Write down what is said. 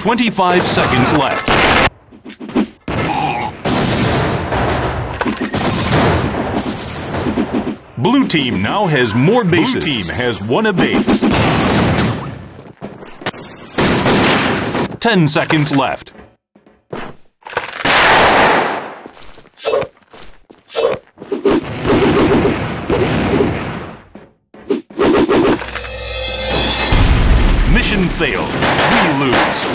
25 seconds left. Blue team now has more bases. Blue team has won a base. 10 seconds left. Mission failed. We lose.